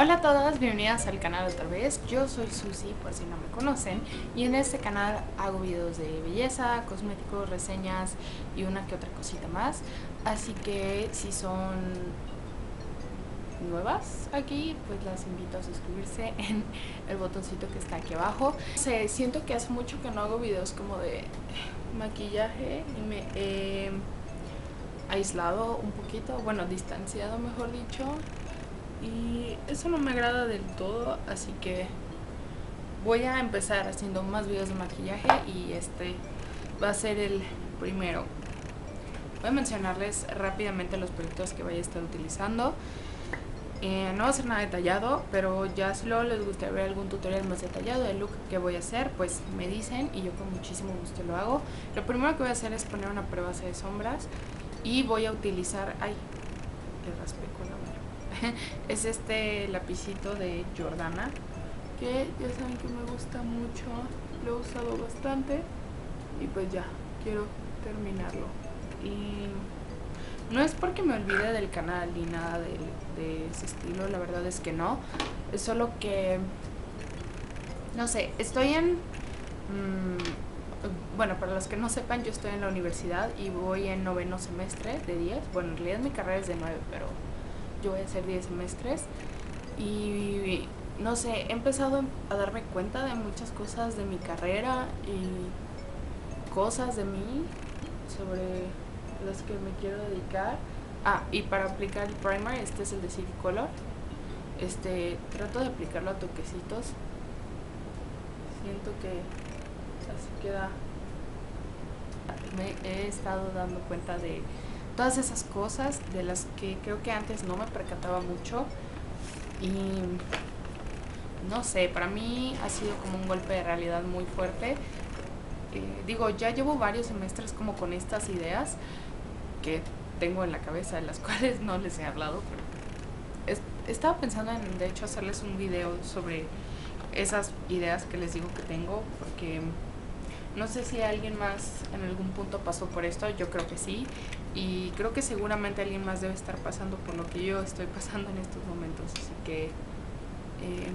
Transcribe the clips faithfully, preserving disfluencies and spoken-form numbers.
Hola a todas, bienvenidas al canal otra vez. Yo soy Susi, por si no me conocen, y en este canal hago videos de belleza, cosméticos, reseñas y una que otra cosita más. Así que si son nuevas aquí, pues las invito a suscribirse en el botoncito que está aquí abajo. No sé, siento que hace mucho que no hago videos como de maquillaje y me he aislado un poquito, bueno, distanciado mejor dicho. Y eso no me agrada del todo, así que voy a empezar haciendo más videos de maquillaje y este va a ser el primero. Voy a mencionarles rápidamente los productos que voy a estar utilizando. Eh, no va a ser nada detallado, pero ya si luego les gustaría ver algún tutorial más detallado del look que voy a hacer, pues me dicen y yo con muchísimo gusto lo hago. Lo primero que voy a hacer es poner una prebase de sombras y voy a utilizar... Ay, le raspé con la mano. Es este lapicito de Jordana, que ya saben que me gusta mucho, lo he usado bastante y pues ya, quiero terminarlo. Y no es porque me olvide del canal ni nada de, de ese estilo, la verdad es que no, es solo que, no sé, estoy en... Mmm, bueno, para los que no sepan, yo estoy en la universidad y voy en noveno semestre de diez. Bueno, en realidad mi carrera es de nueve, pero yo voy a hacer diez semestres y no sé, he empezado a darme cuenta de muchas cosas de mi carrera y cosas de mí sobre las que me quiero dedicar. Ah, y para aplicar el primer, este es el de City Color. Este, trato de aplicarlo a toquecitos. Siento que así queda. Me he estado dando cuenta de todas esas cosas de las que creo que antes no me percataba mucho y no sé, para mí ha sido como un golpe de realidad muy fuerte. Eh, digo, ya llevo varios semestres como con estas ideas que tengo en la cabeza, de las cuales no les he hablado, pero es, estaba pensando en de hecho hacerles un video sobre esas ideas que les digo que tengo, porque no sé si alguien más en algún punto pasó por esto, yo creo que sí, y creo que seguramente alguien más debe estar pasando por lo que yo estoy pasando en estos momentos, así que eh,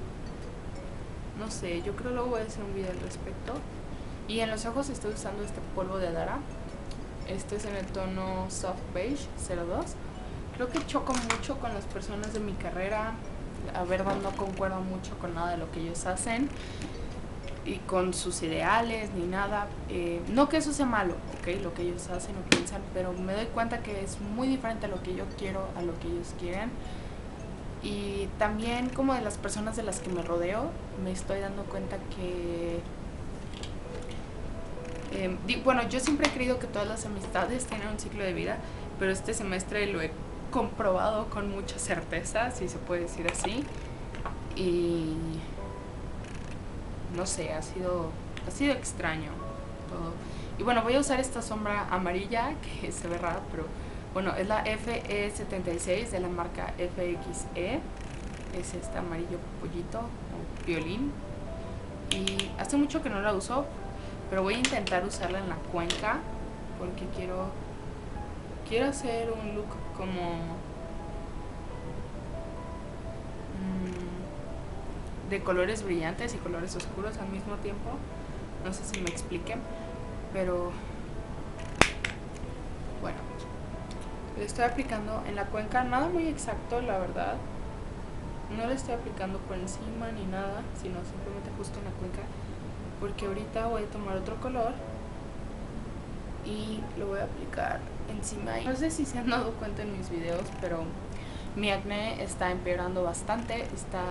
no sé, yo creo que luego voy a hacer un video al respecto. Y en los ojos estoy usando este polvo de Dara, este es en el tono Soft Beige cero dos. Creo que choco mucho con las personas de mi carrera, la verdad no concuerdo mucho con nada de lo que ellos hacen y con sus ideales ni nada. Eh, no que eso sea malo, ok, lo que ellos hacen o piensan, pero me doy cuenta que es muy diferente a lo que yo quiero, a lo que ellos quieren. Y también como de las personas de las que me rodeo, me estoy dando cuenta que... Eh, di, bueno, yo siempre he creído que todas las amistades tienen un ciclo de vida, pero este semestre lo he comprobado con mucha certeza, si se puede decir así. Y... no sé, ha sido, ha sido extraño todo. Y bueno, voy a usar esta sombra amarilla, que se ve rara, pero bueno, es la F E setenta y seis de la marca F X E. Es este amarillo pollito o violín. Y hace mucho que no la uso, pero voy a intentar usarla en la cuenca, porque quiero, quiero hacer un look como... de colores brillantes y colores oscuros al mismo tiempo. No sé si me expliquen, pero bueno, le estoy aplicando en la cuenca, nada muy exacto la verdad, no le estoy aplicando por encima ni nada, sino simplemente justo en la cuenca, porque ahorita voy a tomar otro color y lo voy a aplicar encima. No sé si se han dado cuenta en mis videos, pero mi acné está empeorando bastante, está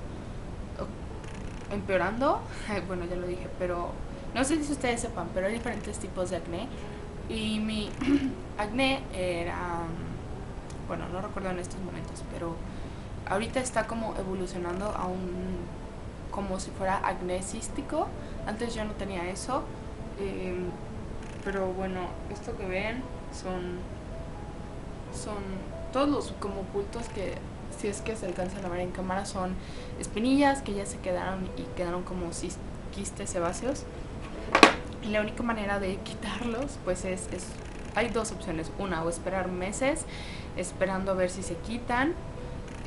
empeorando, bueno ya lo dije, pero no sé si ustedes sepan, pero hay diferentes tipos de acné y mi acné era, bueno, no recuerdo en estos momentos, pero ahorita está como evolucionando a un, como si fuera acné cístico. Antes yo no tenía eso, eh, pero bueno, esto que ven son, son todos los como bultos que, si es que se alcanzan a ver en cámara, son espinillas que ya se quedaron y quedaron como quistes sebáceos. Y la única manera de quitarlos pues es, es hay dos opciones: una, o esperar meses esperando a ver si se quitan,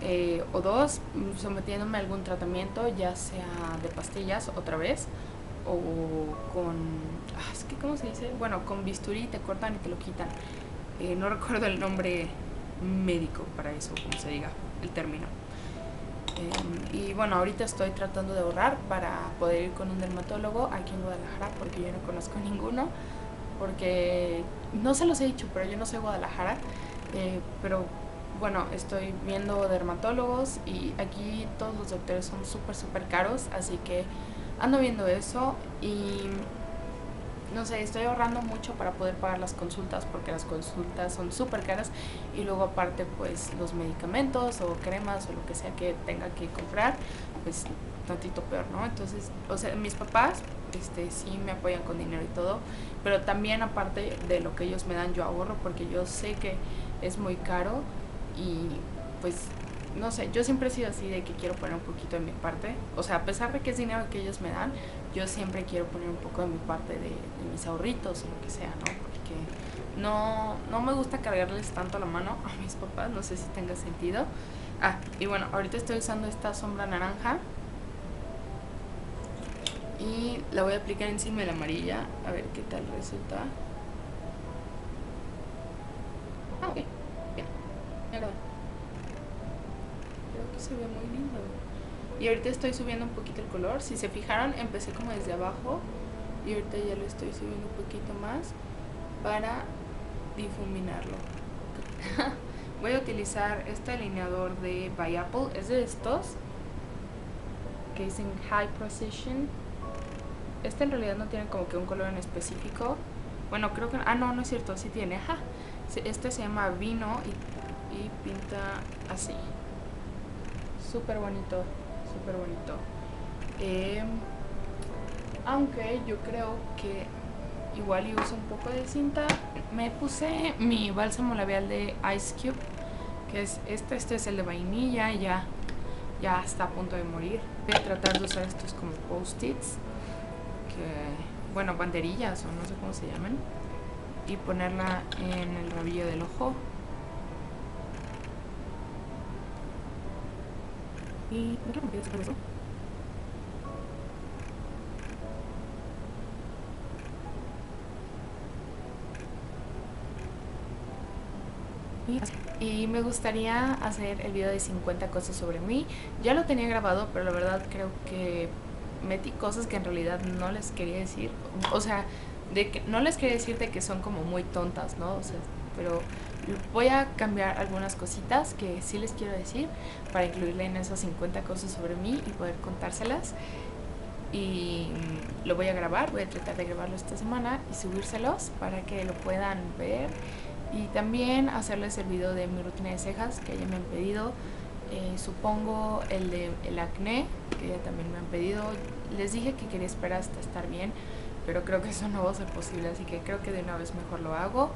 eh, o dos, sometiéndome a algún tratamiento, ya sea de pastillas otra vez, o con, ah, es que ¿cómo se dice? Bueno, con bisturí te cortan y te lo quitan. Eh, no recuerdo el nombre médico para eso, como se diga, el término. Eh, y bueno, ahorita estoy tratando de ahorrar para poder ir con un dermatólogo aquí en Guadalajara, porque yo no conozco ninguno, porque no se los he dicho, pero yo no soy de Guadalajara, eh, pero bueno, estoy viendo dermatólogos y aquí todos los doctores son súper, súper caros, así que ando viendo eso y no sé, estoy ahorrando mucho para poder pagar las consultas, porque las consultas son súper caras, y luego aparte pues los medicamentos o cremas o lo que sea que tenga que comprar, pues tantito peor, ¿no? Entonces, o sea, mis papás este sí me apoyan con dinero y todo, pero también aparte de lo que ellos me dan yo ahorro, porque yo sé que es muy caro y pues no sé, yo siempre he sido así de que quiero poner un poquito de mi parte, o sea, a pesar de que es dinero que ellos me dan, yo siempre quiero poner un poco de mi parte de, de mis ahorritos o lo que sea, ¿no? Porque no, no me gusta cargarles tanto la mano a mis papás, no sé si tenga sentido. Ah, y bueno, ahorita estoy usando esta sombra naranja y la voy a aplicar encima de la amarilla, a ver qué tal resulta. Ah, ok, bien, me agrada. Creo que se ve muy lindo. Y ahorita estoy subiendo un poquito el color. Si se fijaron, empecé como desde abajo y ahorita ya lo estoy subiendo un poquito más para difuminarlo. Voy a utilizar este delineador de By Apple. Es de estos que dicen High Precision. Este en realidad no tiene como que un color en específico. Bueno, creo que... Ah, no, no es cierto, sí tiene. Ajá. Este se llama Vino y, y pinta así. Súper bonito. Súper bonito. Eh, aunque yo creo que igual y uso un poco de cinta. Me puse mi bálsamo labial de Ice Cube, que es este, este es el de vainilla, ya, ya está a punto de morir. Voy a tratar de usar estos como post-its, que, bueno, banderillas o no sé cómo se llaman, y ponerla en el rabillo del ojo. Y no creo que me quede eso. Y me gustaría hacer el video de cincuenta cosas sobre mí. Ya lo tenía grabado, pero la verdad creo que metí cosas que en realidad no les quería decir. O sea, de que no les quería decir de que son como muy tontas, ¿no? O sea, pero voy a cambiar algunas cositas que sí les quiero decir para incluirle en esas cincuenta cosas sobre mí y poder contárselas. Y lo voy a grabar, voy a tratar de grabarlo esta semana y subírselos para que lo puedan ver. Y también hacerles el video de mi rutina de cejas que ya me han pedido. Eh, supongo el de el acné, que ya también me han pedido. Les dije que quería esperar hasta estar bien, pero creo que eso no va a ser posible, así que creo que de una vez mejor lo hago.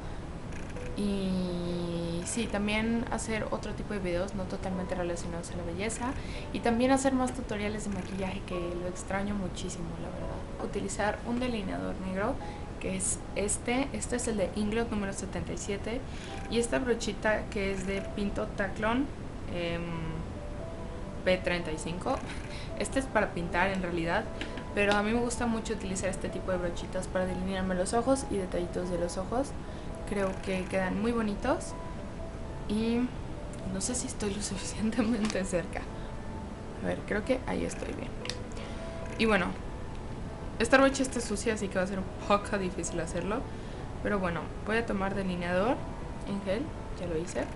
Y sí, también hacer otro tipo de videos no totalmente relacionados a la belleza, y también hacer más tutoriales de maquillaje, que lo extraño muchísimo, la verdad. Utilizar un delineador negro, que es este, este es el de Inglot número setenta y siete, y esta brochita que es de Pinto Taclon eh, P treinta y cinco. Este es para pintar en realidad, pero a mí me gusta mucho utilizar este tipo de brochitas para delinearme los ojos y detallitos de los ojos. Creo que quedan muy bonitos y no sé si estoy lo suficientemente cerca. A ver, creo que ahí estoy bien. Y bueno, esta brocha está sucia, así que va a ser un poco difícil hacerlo, pero bueno, voy a tomar delineador en gel, ya lo hice.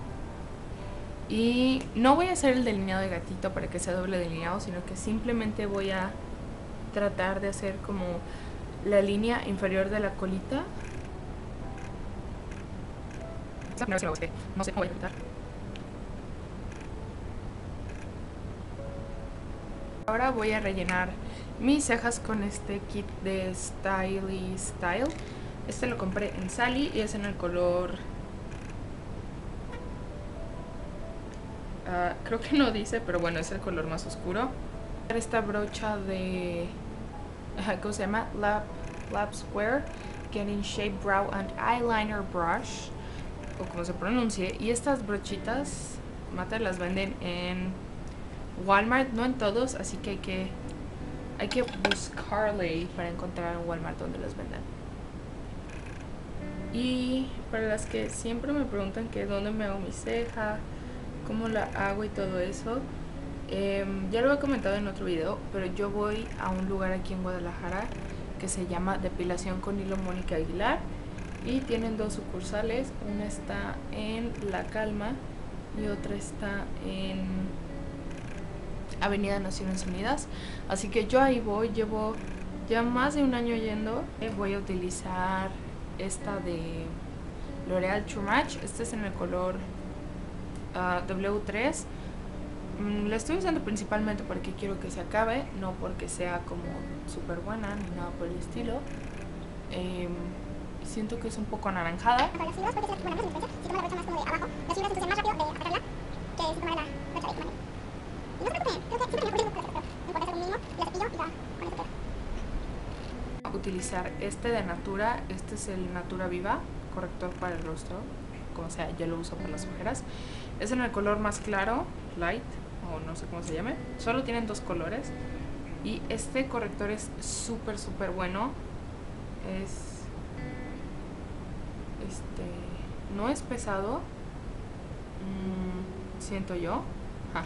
Y no voy a hacer el delineado de gatito para que sea doble delineado, sino que simplemente voy a tratar de hacer como la línea inferior de la colita. Es la primera vez que lo hago, es que no sé cómo voy a quitar. Ahora voy a rellenar mis cejas con este kit de Styly Style. Este lo compré en Sally y es en el color... Uh, creo que no dice, pero bueno, es el color más oscuro. Esta brocha de... ¿cómo se llama? Lab, Lab Square Getting Shape Brow and Eyeliner Brush, o como se pronuncie. Y estas brochitas matas las venden en Walmart, no en todos, así que hay que hay que buscarle para encontrar un Walmart donde las vendan. Y para las que siempre me preguntan que dónde me hago mi ceja, cómo la hago y todo eso, eh, ya lo he comentado en otro video, pero yo voy a un lugar aquí en Guadalajara que se llama Depilación con Hilo Mónica Aguilar y tienen dos sucursales, una está en La Calma y otra está en Avenida Naciones Unidas, así que yo ahí voy, llevo ya más de un año yendo. Voy a utilizar esta de L'Oreal True Match, este es en el color uh, W tres. mm, la estoy usando principalmente porque quiero que se acabe, no porque sea como súper buena ni nada por el estilo. eh, siento que es un poco anaranjada. Con las fibras, porque si bueno, no es diferencia, si tomas la brocha más como de abajo, las fibras entonces más rápido de agarrarla que si tomas la brocha de mano. Y no se preocupen, creo que siempre me ocurre pero no importa, es un mínimo, y la cepillo y ya, con eso queda. Utilizar este de Natura, este es el Natura Viva, corrector para el rostro, como sea, yo lo uso para las ojeras. Es en el color más claro, light, o no sé cómo se llame, solo tienen dos colores. Y este corrector es súper súper bueno. Es este no es pesado, mmm, siento yo. Ja.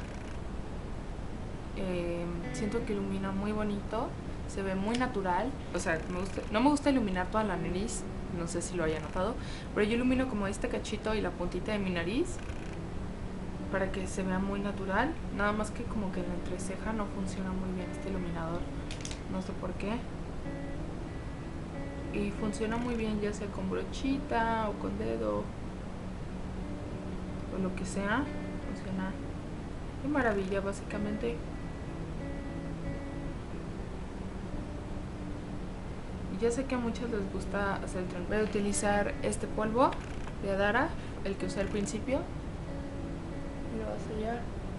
Eh, siento que ilumina muy bonito, se ve muy natural. O sea, me gusta, no me gusta iluminar toda la nariz, no sé si lo haya notado, pero yo ilumino como este cachito y la puntita de mi nariz para que se vea muy natural. Nada más que como que en la entreceja no funciona muy bien este iluminador, no sé por qué. Y funciona muy bien ya sea con brochita o con dedo o lo que sea, funciona de maravilla básicamente. Y ya sé que a muchos les gusta hacer el tren. Voy a utilizar este polvo de Adara, el que usé al principio, y lo voy a sellar.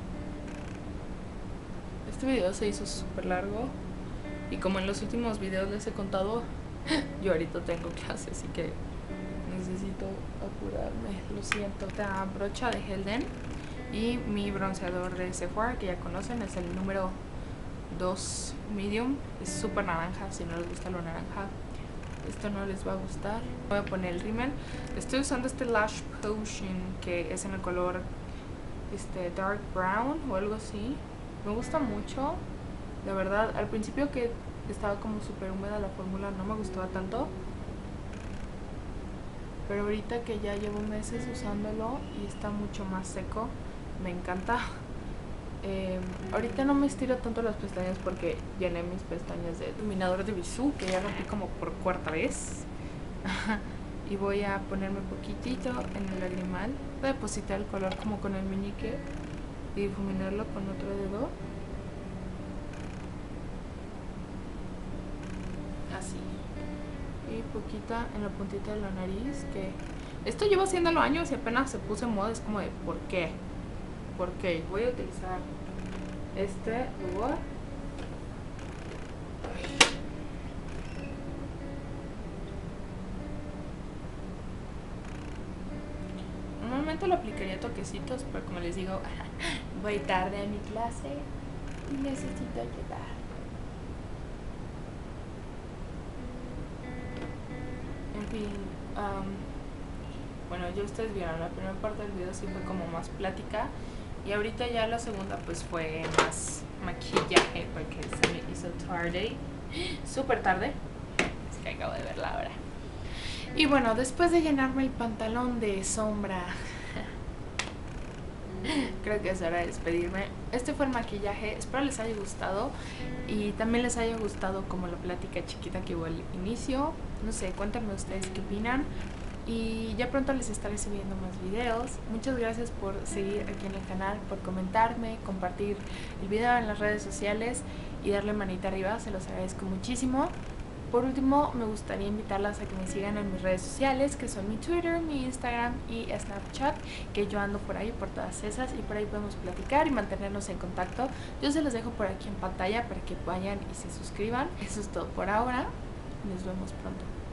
Este video se hizo súper largo y como en los últimos videos les he contado, yo ahorita tengo clase, así que necesito apurarme, lo siento. Esta brocha de Helden y mi bronceador de Sephora, que ya conocen, es el número dos medium, es súper naranja. Si no les gusta lo naranja, esto no les va a gustar. Voy a poner el rímel. Estoy usando este Lash Potion, que es en el color este dark brown o algo así. Me gusta mucho, la verdad. Al principio que estaba como súper húmeda la fórmula no me gustaba tanto, pero ahorita que ya llevo meses usándolo y está mucho más seco, me encanta. Eh, ahorita no me estiro tanto las pestañas porque llené mis pestañas de iluminador de Bisú, que ya rompí como por cuarta vez. Y voy a ponerme poquitito en el lagrimal. Voy a depositar el color como con el meñique y difuminarlo con otro dedo. Así. Y poquita en la puntita de la nariz, que esto llevo haciéndolo años y apenas se puso en moda. Es como de, ¿por qué? ¿Por qué? Voy a utilizar este rubor. Normalmente lo aplicaría toquecitos, pero como les digo, voy tarde a mi clase y necesito llegar. En fin, um, bueno, ya ustedes vieron, la primera parte del video sí fue como más plática. Y ahorita ya la segunda pues fue más maquillaje porque se me hizo tarde, súper tarde. Es que acabo de ver la hora. Y bueno, después de llenarme el pantalón de sombra, creo que es hora de despedirme. Este fue el maquillaje, espero les haya gustado y también les haya gustado como la plática chiquita que hubo al inicio. No sé, cuéntenme ustedes qué opinan. Y ya pronto les estaré subiendo más videos. Muchas gracias por seguir aquí en el canal, por comentarme, compartir el video en las redes sociales y darle manita arriba, se los agradezco muchísimo. Por último, me gustaría invitarlas a que me sigan en mis redes sociales, que son mi Twitter, mi Instagram y Snapchat, que yo ando por ahí, por todas esas, y por ahí podemos platicar y mantenernos en contacto. Yo se los dejo por aquí en pantalla para que vayan y se suscriban. Eso es todo por ahora. Nos vemos pronto.